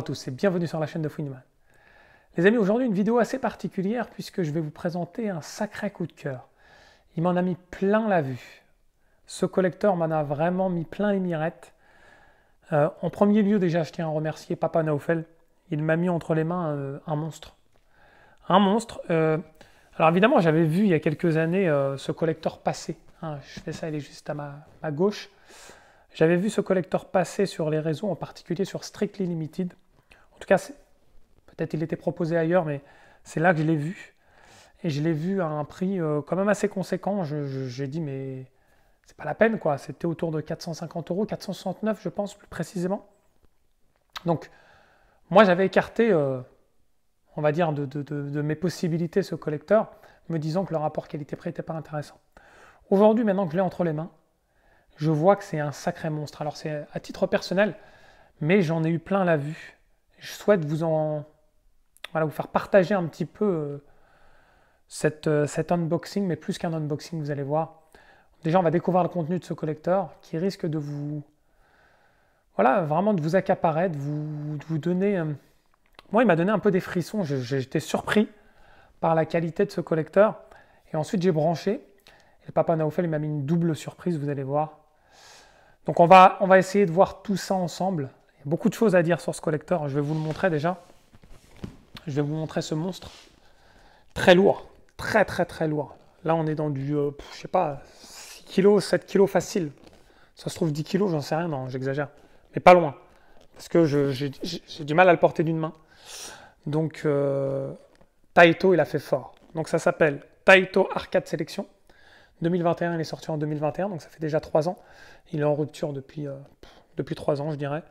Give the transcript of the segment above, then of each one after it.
tous et bienvenue sur la chaîne de Winman. Les amis, aujourd'hui une vidéo assez particulière puisque je vais vous présenter un sacré coup de cœur. Il m'en a mis plein la vue. Ce collecteur m'en a vraiment mis plein les mirettes. En premier lieu déjà, je tiens à remercier Papa Naufel. Il m'a mis entre les mains un monstre. Un monstre. Alors évidemment, j'avais vu il y a quelques années ce collecteur passer. Hein, je fais ça, il est juste à ma gauche. J'avais vu ce collecteur passer sur les réseaux, en particulier sur Strictly Limited. En tout cas, peut-être il était proposé ailleurs, mais c'est là que je l'ai vu. Et je l'ai vu à un prix quand même assez conséquent. J'ai dit, mais c'est pas la peine, quoi. C'était autour de 450 €, 469, je pense, plus précisément. Donc, moi, j'avais écarté, on va dire, de mes possibilités ce collecteur, me disant que le rapport qualité-prix n'était pas intéressant. Aujourd'hui, maintenant que je l'ai entre les mains, je vois que c'est un sacré monstre. Alors c'est à titre personnel, mais j'en ai eu plein la vue. Je souhaite vous faire partager un petit peu cet unboxing, mais plus qu'un unboxing, vous allez voir. Déjà, on va découvrir le contenu de ce collecteur qui risque de vous, vraiment de vous accaparer, de vous donner. Moi, il m'a donné un peu des frissons. J'étais surpris par la qualité de ce collecteur. Et ensuite, j'ai branché. Et le Papa Naufel, il m'a mis une double surprise, vous allez voir. Donc on va essayer de voir tout ça ensemble. Il y a beaucoup de choses à dire sur ce collecteur. Je vais vous le montrer déjà. Je vais vous montrer ce monstre. Très lourd. Très très très lourd. Là on est dans du, je sais pas, 6 kg, 7 kg facile. Ça se trouve 10 kg, j'en sais rien, non, j'exagère. Mais pas loin. Parce que j'ai du mal à le porter d'une main. Donc Taito, il a fait fort. Donc ça s'appelle Taito Arcade Selection. 2021, il est sorti en 2021, donc ça fait déjà 3 ans. Il est en rupture depuis 3 ans, je dirais.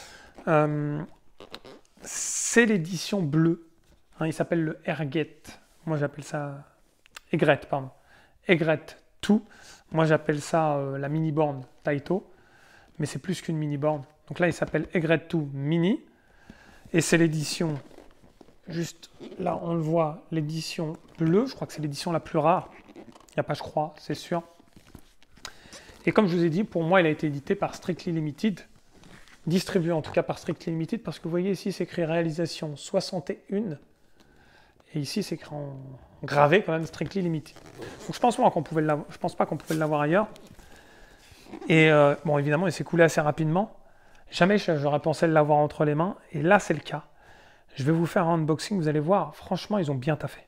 C'est l'édition bleue. Hein, il s'appelle le Erget. Moi, j'appelle ça... Egret, pardon. Egret 2. Moi, j'appelle ça la mini-borne Taito. Mais c'est plus qu'une mini-borne. Donc là, il s'appelle Egret 2 Mini. Et c'est l'édition... Juste là, on le voit, l'édition bleue. Je crois que c'est l'édition la plus rare. Il n'y a pas, je crois, c'est sûr. Et comme je vous ai dit, pour moi, il a été édité par Strictly Limited, distribué en tout cas par Strictly Limited, parce que vous voyez ici, c'est écrit réalisation 61, et ici, c'est écrit en gravé quand même Strictly Limited. Donc je pense pas qu'on pouvait l'avoir ailleurs. Et bon, évidemment, il s'est coulé assez rapidement. Jamais j'aurais pensé l'avoir entre les mains, et là, c'est le cas. Je vais vous faire un unboxing, vous allez voir, franchement, ils ont bien taffé.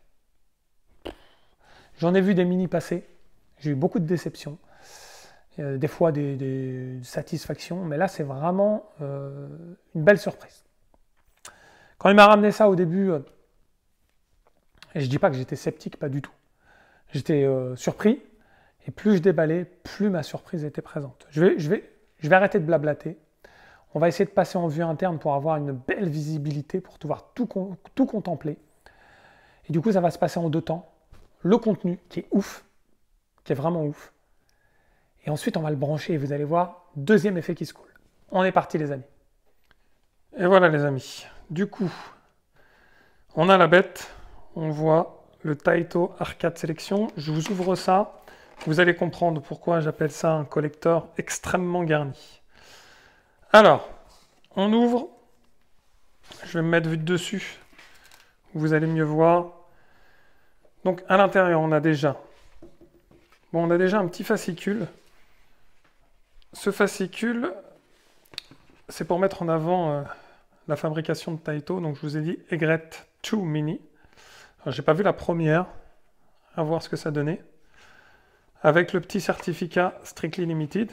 J'en ai vu des mini passer, j'ai eu beaucoup de déceptions, des fois des satisfactions, mais là c'est vraiment une belle surprise. Quand il m'a ramené ça au début, et je ne dis pas que j'étais sceptique, pas du tout, j'étais surpris, et plus je déballais, plus ma surprise était présente. Je vais arrêter de blablater, on va essayer de passer en vue interne pour avoir une belle visibilité, pour pouvoir tout contempler, et du coup ça va se passer en 2 temps. Le contenu qui est ouf, qui est vraiment ouf. Et ensuite, on va le brancher et vous allez voir, deuxième effet qui se coule. On est parti, les amis. Et voilà, les amis. Du coup, on a la bête. On voit le Taito Arcade Selection. Je vous ouvre ça. Vous allez comprendre pourquoi j'appelle ça un collecteur extrêmement garni. Alors, on ouvre. Je vais me mettre vite dessus. Vous allez mieux voir. Donc à l'intérieur, on a déjà un petit fascicule. Ce fascicule, c'est pour mettre en avant la fabrication de Taito. Donc je vous ai dit Egret 2 Mini. J'ai pas vu la première, à voir ce que ça donnait. Avec le petit certificat Strictly Limited.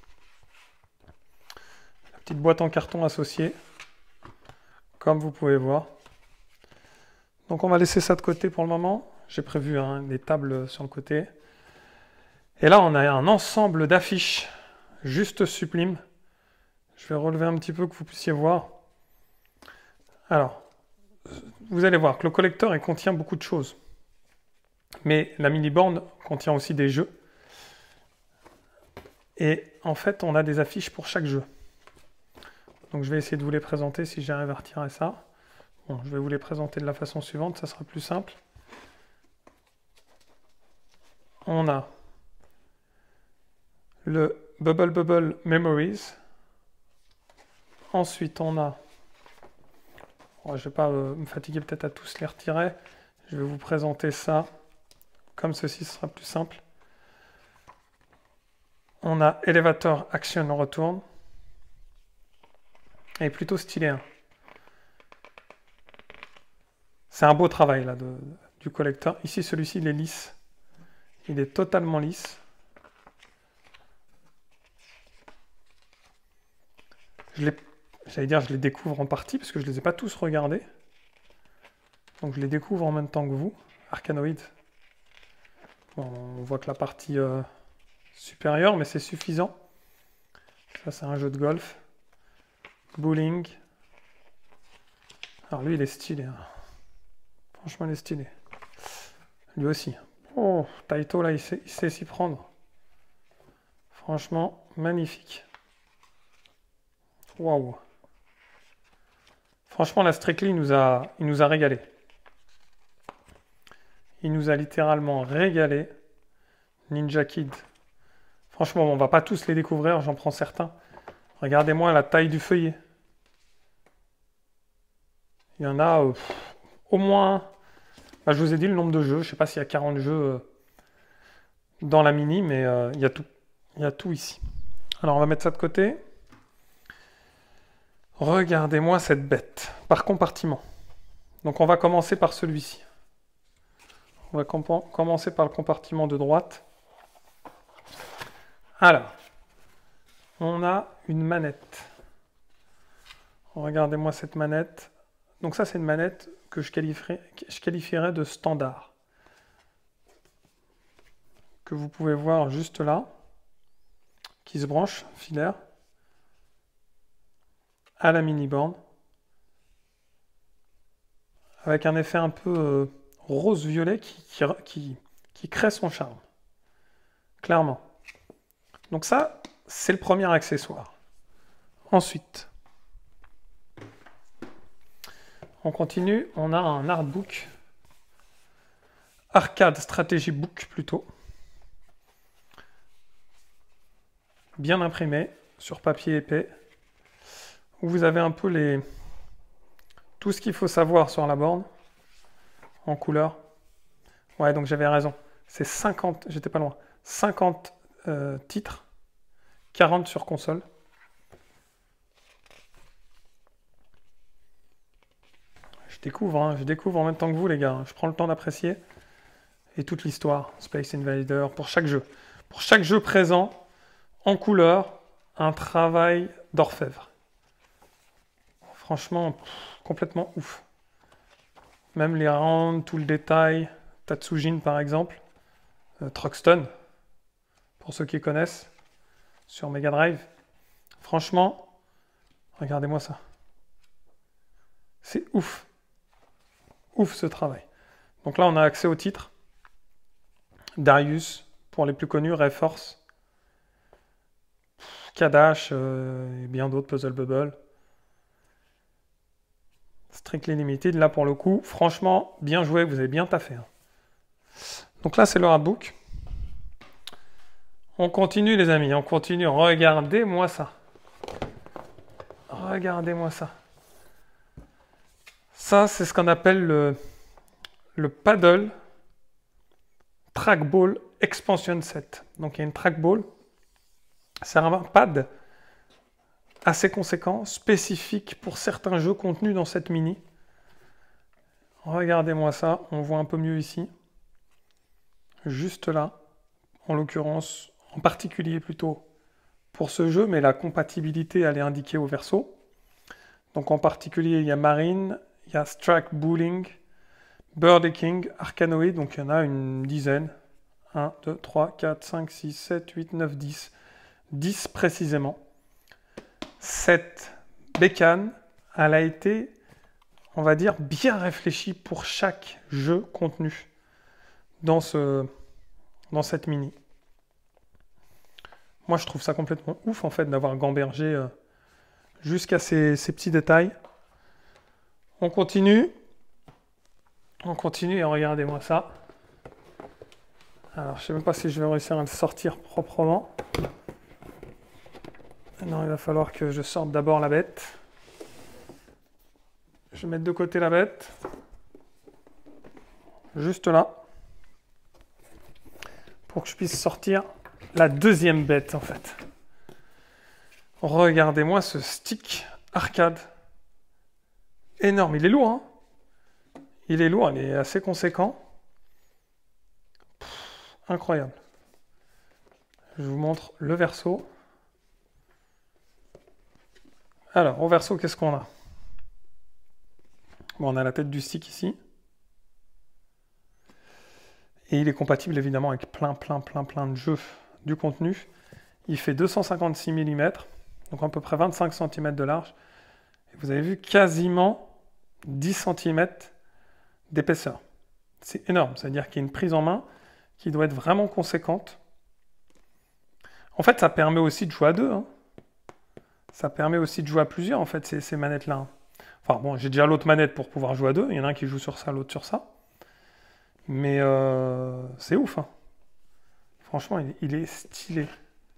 La petite boîte en carton associée, comme vous pouvez voir. Donc on va laisser ça de côté pour le moment. J'ai prévu des tables sur le côté. Et là, on a un ensemble d'affiches juste sublime. Je vais relever un petit peu que vous puissiez voir. Alors, vous allez voir que le collecteur il contient beaucoup de choses. Mais la mini-borne contient aussi des jeux. Et en fait, on a des affiches pour chaque jeu. Donc je vais essayer de vous les présenter si j'arrive à retirer ça. Bon, je vais vous les présenter de la façon suivante, ça sera plus simple. On a le Bubble Bubble Memories. Ensuite, on a je ne vais pas me fatiguer peut-être à tous les retirer. Je vais vous présenter ça comme ceci, ce sera plus simple. On a Elevator Action Return. Et plutôt stylé. Hein. C'est un beau travail là du collecteur. Ici, celui-ci, il est lisse. Il est totalement lisse. J'allais dire, je les découvre en partie parce que je ne les ai pas tous regardés. Donc je les découvre en même temps que vous. Arkanoid. Bon, on voit que la partie supérieure, mais c'est suffisant. Ça, c'est un jeu de golf. Bowling. Alors lui, il est stylé. Hein. Franchement, il est stylé. Lui aussi. Oh, Taito, là, il sait s'y prendre. Franchement, magnifique. Waouh. Franchement, la Strictly, il nous a régalé. Il nous a littéralement régalé. Ninja Kid. Franchement, on va pas tous les découvrir, j'en prends certains. Regardez-moi la taille du feuillet. Il y en a au moins... Bah, je vous ai dit le nombre de jeux. Je ne sais pas s'il y a 40 jeux dans la mini, mais il y a tout. Il y a tout ici. Alors, on va mettre ça de côté. Regardez-moi cette bête. Par compartiment. Donc, on va commencer par celui-ci. On va commencer par le compartiment de droite. Alors, on a une manette. Regardez-moi cette manette. Donc ça, c'est une manette que je qualifierais de standard. Que vous pouvez voir juste là. Qui se branche, filaire. À la mini-borne. Avec un effet un peu rose-violet qui crée son charme. Clairement. Donc ça, c'est le premier accessoire. Ensuite, on continue, on a un artbook. Arcade Strategy Book plutôt. Bien imprimé, sur papier épais. Où vous avez un peu tout ce qu'il faut savoir sur la borne. En couleur. Ouais, donc j'avais raison. C'est 50, j'étais pas loin. 50 titres. 40 sur console. Je découvre en même temps que vous les gars. Je prends le temps d'apprécier. Et toute l'histoire. Space Invader, pour chaque jeu. Pour chaque jeu présent, en couleur, un travail d'orfèvre. Franchement, complètement ouf. Même les rounds, tout le détail. Tatsujin par exemple. Truxton, pour ceux qui connaissent. Sur Mega Drive. Franchement, regardez-moi ça. C'est ouf. Ouf ce travail. Donc là, on a accès au titre. Darius, pour les plus connus, Ray Force. Kadash et bien d'autres, Puzzle Bubble. Strictly Limited, là pour le coup, franchement, bien joué, vous avez bien taffé. Hein. Donc là, c'est le artbook. On continue les amis, on continue. Regardez-moi ça. Regardez-moi ça. Ça, c'est ce qu'on appelle le Paddle Trackball Expansion Set. Donc il y a une trackball. C'est un pad assez conséquent, spécifique pour certains jeux contenus dans cette mini. Regardez-moi ça, on voit un peu mieux ici. Juste là, en l'occurrence, en particulier plutôt pour ce jeu, mais la compatibilité elle est indiquée au verso. Donc en particulier, il y a Marine, il y a Strike Bowling, Birdie King, Arkanoid, donc il y en a une dizaine. 1, 2, 3, 4, 5, 6, 7, 8, 9, 10. 10 précisément. Cette bécane, elle a été, on va dire, bien réfléchie pour chaque jeu contenu dans cette mini. Moi, je trouve ça complètement ouf, en fait, d'avoir gambergé jusqu'à ces petits détails. On continue. On continue et regardez-moi ça. Alors, je ne sais même pas si je vais réussir à le sortir proprement. Non, il va falloir que je sorte d'abord la bête. Je vais mettre de côté la bête. Juste là. Pour que je puisse sortir la deuxième bête, en fait. Regardez-moi ce stick arcade. Énorme. Il est lourd, hein? Il est lourd, il est assez conséquent. Incroyable. Je vous montre le verso. Alors, au verso, qu'est-ce qu'on a? Bon, on a la tête du stick ici. Et il est compatible évidemment avec plein de jeux du contenu. Il fait 256 mm, donc à peu près 25 cm de large. Et vous avez vu quasiment 10 cm d'épaisseur. C'est énorme, c'est-à-dire qu'il y a une prise en main qui doit être vraiment conséquente. En fait, ça permet aussi de jouer à deux. Hein. Ça permet aussi de jouer à plusieurs, en fait, ces manettes-là. Enfin bon, j'ai déjà l'autre manette pour pouvoir jouer à deux. Il y en a un qui joue sur ça, l'autre sur ça. Mais c'est ouf. Hein. Franchement, il est stylé.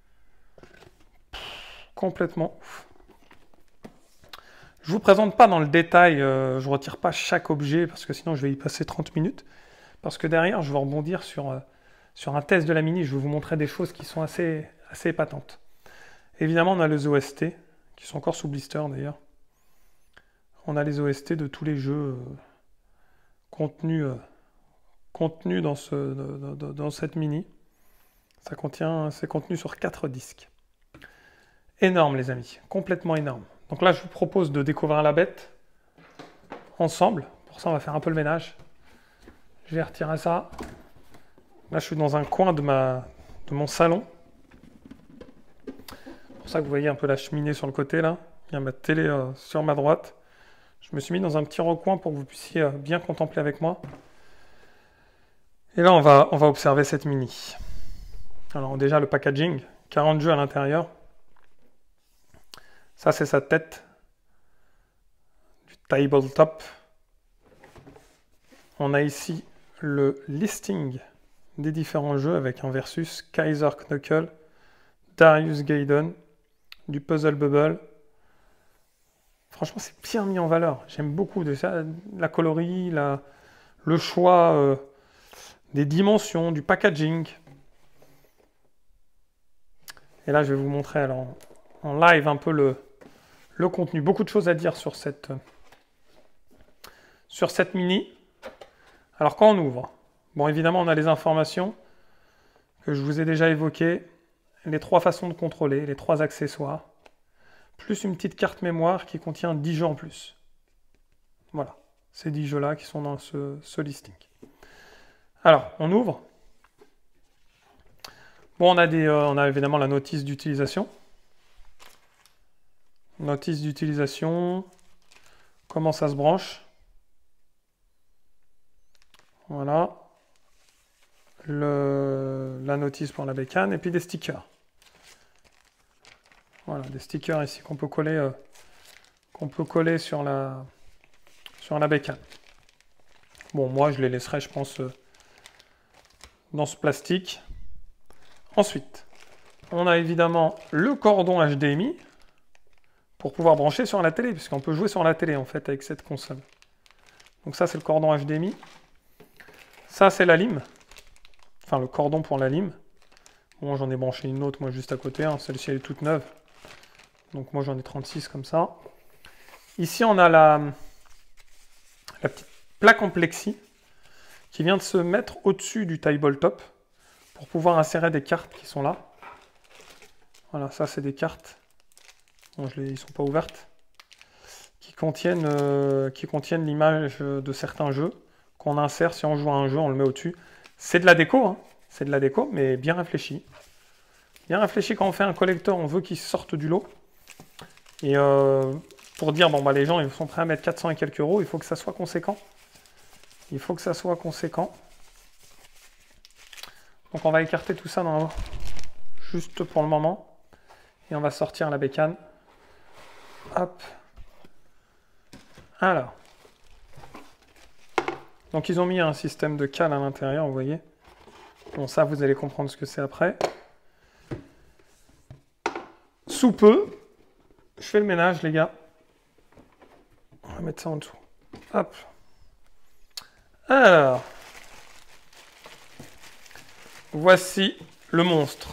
Complètement ouf. Je ne vous présente pas dans le détail, je ne retire pas chaque objet parce que sinon je vais y passer 30 minutes. Parce que derrière, je vais rebondir sur un test de la Mini. Je vais vous montrer des choses qui sont assez épatantes. Évidemment, on a les OST, qui sont encore sous blister d'ailleurs. On a les OST de tous les jeux contenus dans cette Mini. C'est contenu sur 4 disques. Énorme les amis, complètement énorme. Donc là je vous propose de découvrir la bête ensemble. Pour ça on va faire un peu le ménage. Je vais retirer ça. Là je suis dans un coin de mon salon. C'est pour ça que vous voyez un peu la cheminée sur le côté là. Il y a ma télé sur ma droite. Je me suis mis dans un petit recoin pour que vous puissiez bien contempler avec moi. Et là on va observer cette Mini. Alors déjà le packaging, 40 jeux à l'intérieur. Ça, c'est sa tête du tabletop. On a ici le listing des différents jeux avec un versus Kaiser Knuckle, Darius Gaiden, du Puzzle Bubble. Franchement, c'est bien mis en valeur. J'aime beaucoup déjà la coloris, le choix des dimensions, du packaging. Et là, je vais vous montrer alors, en live un peu le contenu. Beaucoup de choses à dire sur cette Mini. Alors quand on ouvre, bon évidemment on a les informations que je vous ai déjà évoquées, les 3 façons de contrôler, les 3 accessoires, plus une petite carte mémoire qui contient 10 jeux en plus. Voilà, ces 10 jeux-là qui sont dans ce listing. Alors, on ouvre. Bon, on a évidemment la notice d'utilisation. Notice d'utilisation, comment ça se branche. Voilà. La notice pour la bécane et puis des stickers. Voilà, des stickers ici qu'on peut coller sur la bécane. Bon, moi je les laisserai, je pense, dans ce plastique. Ensuite, on a évidemment le cordon HDMI pour pouvoir brancher sur la télé, puisqu'on peut jouer sur la télé en fait avec cette console. Donc ça c'est le cordon HDMI. Ça c'est la lime. Enfin le cordon pour la lime. Bon, j'en ai branché une autre moi juste à côté, hein. Celle-ci elle est toute neuve. Donc moi j'en ai 36 comme ça. Ici on a la petite plaque en plexi qui vient de se mettre au-dessus du tabletop pour pouvoir insérer des cartes qui sont là. Voilà, ça c'est des cartes. Bon, ils ne sont pas ouvertes. Qui contiennent l'image de certains jeux qu'on insère. Si on joue à un jeu, on le met au-dessus. C'est de la déco, hein. C'est de la déco, mais bien réfléchi. Bien réfléchi quand on fait un collector, on veut qu'il sorte du lot. Et pour dire, bon, bah, les gens ils sont prêts à mettre 400 et quelques euros, il faut que ça soit conséquent. Il faut que ça soit conséquent. Donc on va écarter tout ça juste pour le moment. Et on va sortir la bécane. Hop. Alors. Donc ils ont mis un système de cale à l'intérieur, vous voyez. Bon, ça vous allez comprendre ce que c'est après. Sous peu, je fais le ménage les gars. On va mettre ça en dessous. Hop. Alors, voici le monstre.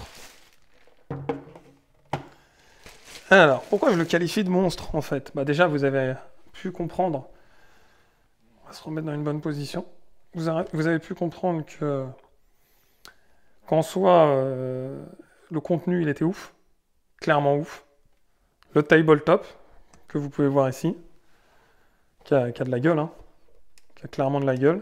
Alors, pourquoi je le qualifie de monstre, en fait? Bah déjà, vous avez pu comprendre. On va se remettre dans une bonne position. Vous avez pu comprendre que, qu'en soi, le contenu, il était ouf. Clairement ouf. Le tabletop, que vous pouvez voir ici, qui a de la gueule, hein. Qui a clairement de la gueule.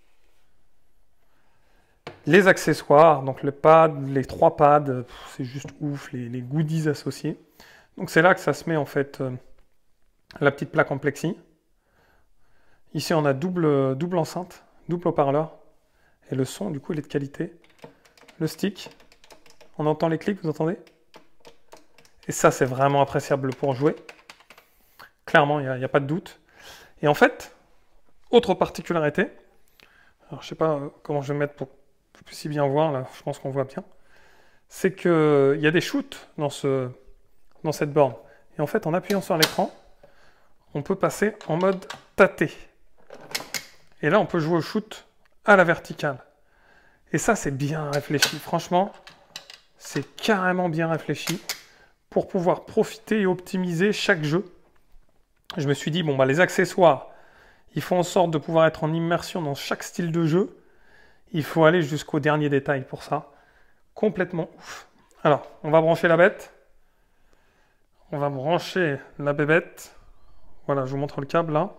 Les accessoires, donc le pad, les 3 pads, c'est juste ouf, les goodies associés. Donc c'est là que ça se met en fait la petite plaque en plexi. Ici on a double enceinte, double haut-parleur. Et le son du coup il est de qualité. Le stick, on entend les clics, vous entendez? Et ça c'est vraiment appréciable pour jouer. Clairement, il n'y a pas de doute. Et en fait, autre particularité, alors je sais pas comment je vais mettre pour que vous puissiez bien voir, là je pense qu'on voit bien, c'est qu'il y a des shoots dans cette borne. Et en fait, en appuyant sur l'écran, on peut passer en mode tâté. Et là, on peut jouer au shoot à la verticale. Et ça, c'est bien réfléchi. Franchement, c'est carrément bien réfléchi pour pouvoir profiter et optimiser chaque jeu. Je me suis dit, bon, bah, les accessoires, il faut en sorte de pouvoir être en immersion dans chaque style de jeu. Il faut aller jusqu'au dernier détail pour ça. Complètement ouf. Alors, on va brancher la bête. On va brancher la bébête. Voilà, je vous montre le câble là.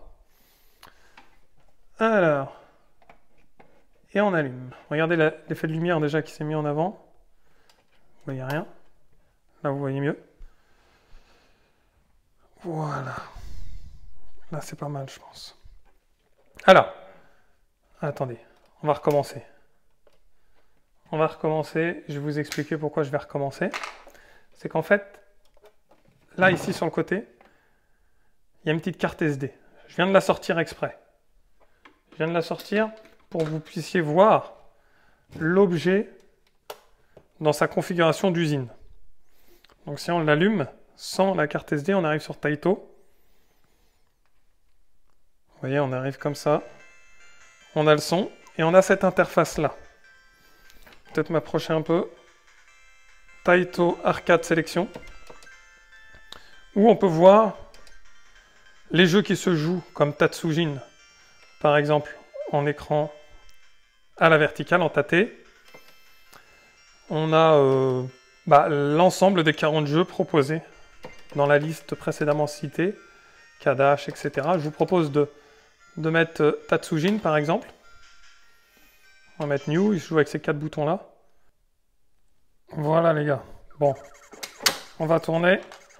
Alors, et on allume. Regardez l'effet de lumière déjà qui s'est mis en avant. Vous voyez rien. Là, vous voyez mieux. Voilà. Là, c'est pas mal, je pense. Alors, attendez, on va recommencer. On va recommencer. Je vais vous expliquer pourquoi je vais recommencer. C'est qu'en fait, là, ici, sur le côté, il y a une petite carte SD. Je viens de la sortir exprès. Je viens de la sortir pour que vous puissiez voir l'objet dans sa configuration d'usine. Donc si on l'allume sans la carte SD, on arrive sur Taito. Vous voyez, on arrive comme ça. On a le son et on a cette interface-là. Peut-être m'approcher un peu. Taito Arcade Sélection. Où on peut voir les jeux qui se jouent comme Tatsujin, par exemple, en écran à la verticale, en tâté. On a l'ensemble des 40 jeux proposés dans la liste précédemment citée, Kadash, etc. Je vous propose de mettre Tatsujin, par exemple. On va mettre New, il se joue avec ces 4 boutons-là. Voilà, les gars. Bon, on va tourner.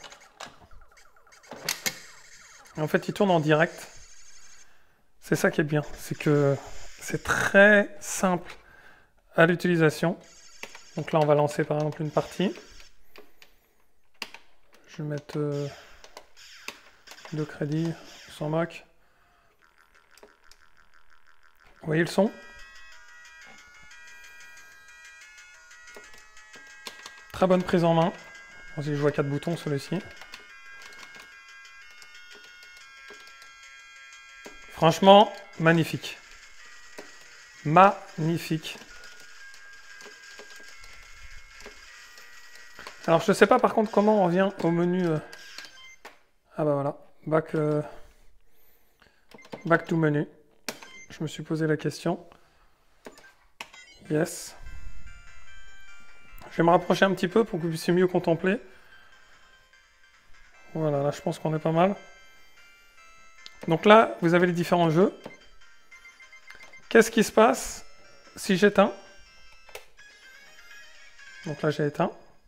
En fait, il tourne en direct. C'est ça qui est bien, c'est que c'est très simple à l'utilisation. Donc là, on va lancer par exemple une partie. Je vais mettre 2 crédits, on s'en moque. Vous voyez le son? Très bonne prise en main. Bon, si je vois 4 boutons, celui-ci. Franchement, magnifique. Magnifique. Alors, je ne sais pas par contre comment on revient au menu. Ah bah voilà, back to menu. Je me suis posé la question. Yes. Je vais me rapprocher un petit peu pour que vous puissiez mieux contempler. Voilà, là je pense qu'on est pas mal. Donc là, vous avez les différents jeux. Qu'est-ce qui se passe si j'éteins? Donc là, j'ai éteint.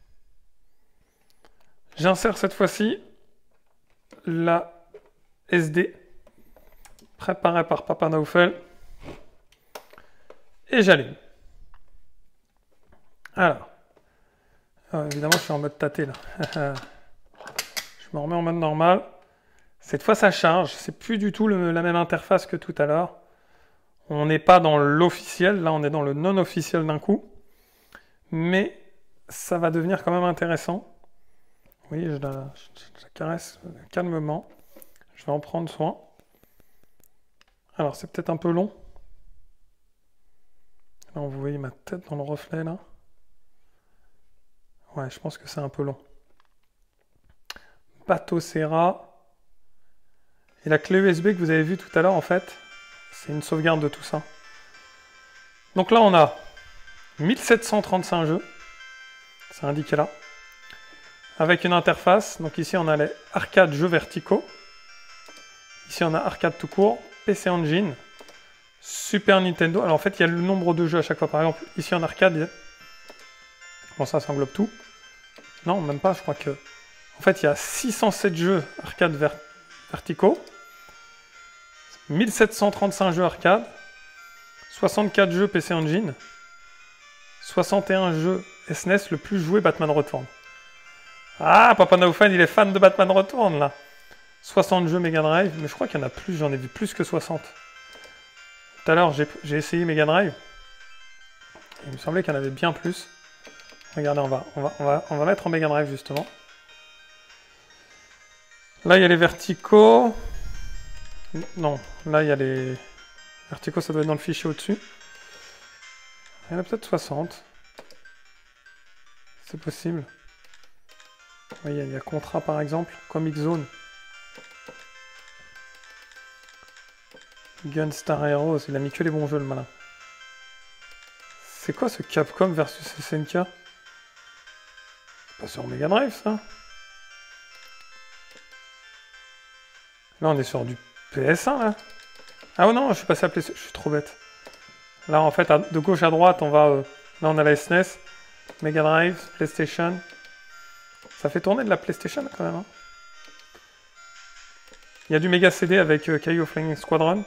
J'insère cette fois-ci la SD préparée par Papa Naufel. Et j'allume. Alors, évidemment, je suis en mode tâté là. Je me remets en mode normal. Cette fois, ça charge. C'est plus du tout la même interface que tout à l'heure. On n'est pas dans l'officiel. Là, on est dans le non-officiel d'un coup. Mais ça va devenir quand même intéressant. Vous voyez, je la caresse calmement. Je vais en prendre soin. Alors, c'est peut-être un peu long. Là, vous voyez ma tête dans le reflet, là. Ouais, je pense que c'est un peu long. Bateau Serra. Et la clé USB que vous avez vue tout à l'heure, en fait, c'est une sauvegarde de tout ça. Donc là, on a 1735 jeux. C'est indiqué là. Avec une interface. Donc ici, on a les arcades jeux verticaux. Ici, on a arcade tout court. PC Engine. Super Nintendo. Alors en fait, il y a le nombre de jeux à chaque fois. Par exemple, ici en arcade, bon ça englobe tout. Non, même pas, je crois que... En fait, il y a 607 jeux arcade verticaux, 1735 jeux arcade, 64 jeux PC Engine, 61 jeux SNES, le plus joué Batman Return. Ah, Papa Naoufan, il est fan de Batman Return, là. 60 jeux Mega Drive, mais je crois qu'il y en a plus, j'en ai vu plus que 60. Tout à l'heure, j'ai essayé Mega Drive. Il me semblait qu'il y en avait bien plus. Regardez, on va mettre en Mega Drive, justement. Là, il y a les verticaux. Non, là, il y a les verticaux, ça doit être dans le fichier au-dessus. Il y en a peut-être 60. C'est possible. Vous voyez, il y a Contra, par exemple. Comic Zone. Gunstar Heroes, il a mis que les bons jeux, le malin. C'est quoi ce Capcom versus SNK? C'est pas sur Mega Drive, ça? Là, on est sur du PS1, là. Ah non, je suis passé à PlayStation, je suis trop bête. Là, en fait, de gauche à droite, on va... là, on a la SNES, Mega Drive, PlayStation. Ça fait tourner de la PlayStation, quand même. Hein. Il y a du Mega CD avec Kaio Flying Squadron.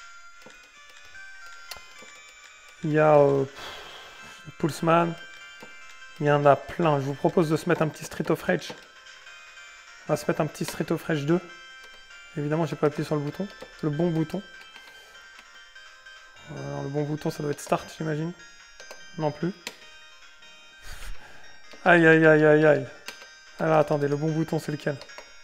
Il y a Pulseman. Il y en a plein. Je vous propose de se mettre un petit Street of Rage. On va se mettre un petit Street of Rage 2. Évidemment, j'ai pas appuyé sur le bouton. Le bon bouton. Alors, le bon bouton, ça doit être Start, j'imagine. Non plus. Aïe, aïe, aïe, aïe, aïe. Alors, attendez, le bon bouton, c'est lequel?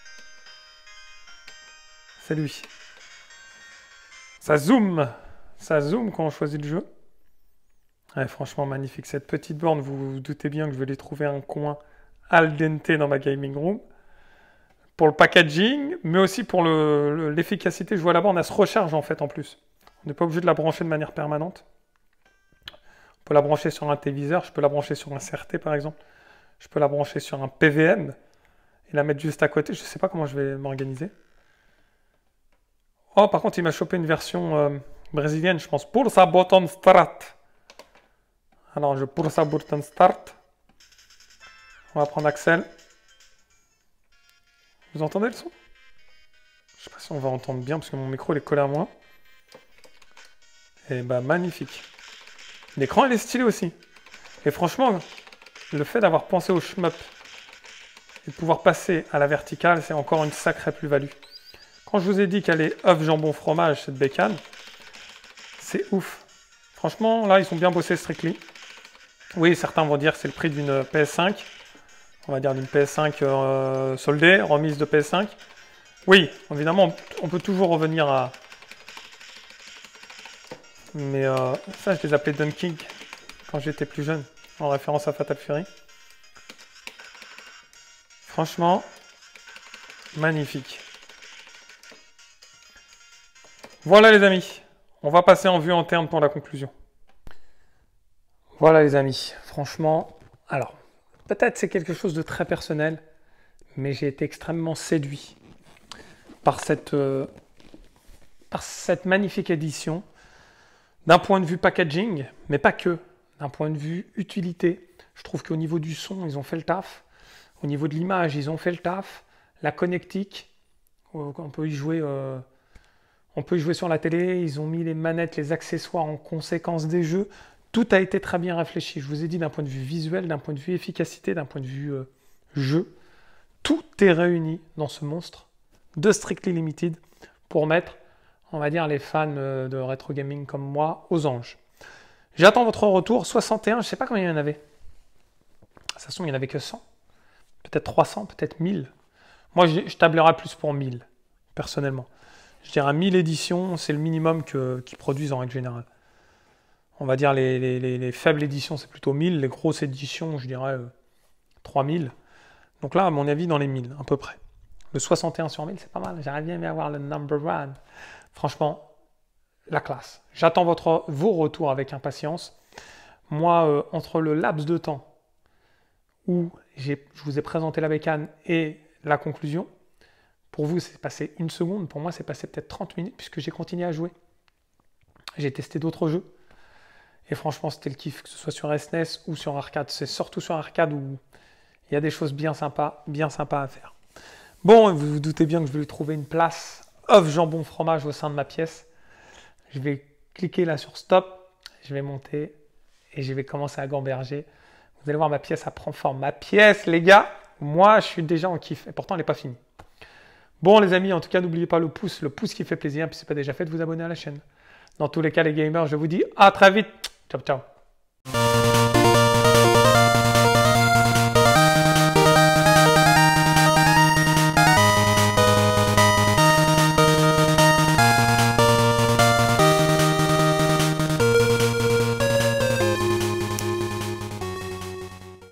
C'est lui. Ça zoome. Ça zoome quand on choisit le jeu. Ouais, franchement, magnifique. Cette petite borne, vous vous doutez bien que je vais lui trouver un coin al dente dans ma gaming room. Pour le packaging, mais aussi pour l'efficacité. Je vois la borne, elle se recharge en fait en plus. On n'est pas obligé de la brancher de manière permanente. On peut la brancher sur un téléviseur, je peux la brancher sur un CRT par exemple. Je peux la brancher sur un PVM et la mettre juste à côté. Je ne sais pas comment je vais m'organiser. Oh, par contre, il m'a chopé une version brésilienne, je pense. Pulsa Button Start. Alors, je Pulsa Button Start. On va prendre Axel. Vous entendez le son? Je sais pas si on va entendre bien parce que mon micro il est collé à moi. Et bah magnifique. L'écran il est stylé aussi. Et franchement, le fait d'avoir pensé au shmup et de pouvoir passer à la verticale, c'est encore une sacrée plus-value. Quand je vous ai dit qu'elle est œuf, jambon, fromage, cette bécane, c'est ouf. Franchement, là, ils sont bien bossés Strictly. Oui, certains vont dire que c'est le prix d'une PS5. On va dire d'une PS5 soldée, remise de PS5. Oui, évidemment, on peut toujours revenir à... Mais ça, je les appelais Dunking quand j'étais plus jeune, en référence à Fatal Fury. Franchement, magnifique. Voilà les amis, on va passer en vue interne pour la conclusion. Voilà les amis, franchement, alors, peut-être c'est quelque chose de très personnel, mais j'ai été extrêmement séduit par cette magnifique édition, d'un point de vue packaging, mais pas que, d'un point de vue utilité. Je trouve qu'au niveau du son, ils ont fait le taf. Au niveau de l'image, ils ont fait le taf. La connectique, on peut y jouer sur la télé. Ils ont mis les manettes, les accessoires en conséquence des jeux. Tout a été très bien réfléchi. Je vous ai dit d'un point de vue visuel, d'un point de vue efficacité, d'un point de vue jeu. Tout est réuni dans ce monstre de Strictly Limited pour mettre, on va dire, les fans de rétro gaming comme moi aux anges. J'attends votre retour. 61, je ne sais pas combien il y en avait. De toute façon, il n'y en avait que 100. Peut-être 300, peut-être 1000. Moi, je tablerai plus pour 1000, personnellement. Je dirais 1000 éditions, c'est le minimum qu'ils produisent en règle générale. On va dire les faibles éditions, c'est plutôt 1000. Les grosses éditions, je dirais 3000. Donc là, à mon avis, dans les 1000, à peu près. Le 61 sur 1000, c'est pas mal. J'aimerais bien avoir le number one. Franchement, la classe. J'attends vos retours avec impatience. Moi, entre le laps de temps où je vous ai présenté la bécane et la conclusion, pour vous, c'est passé 1 seconde. Pour moi, c'est passé peut-être 30 minutes puisque j'ai continué à jouer. J'ai testé d'autres jeux. Et franchement, c'était le kiff, que ce soit sur SNES ou sur arcade. C'est surtout sur arcade où il y a des choses bien sympas à faire. Bon, vous vous doutez bien que je vais lui trouver une place œuf, jambon, fromage au sein de ma pièce. Je vais cliquer là sur stop. Je vais monter et je vais commencer à gamberger. Vous allez voir, ma pièce, ça prend forme. Ma pièce, les gars, moi, je suis déjà en kiff. Et pourtant, elle n'est pas finie. Bon, les amis, en tout cas, n'oubliez pas le pouce qui fait plaisir. Puis, si ce n'est pas déjà fait, de vous abonner à la chaîne. Dans tous les cas, les gamers, je vous dis à très vite. Ciao, ciao.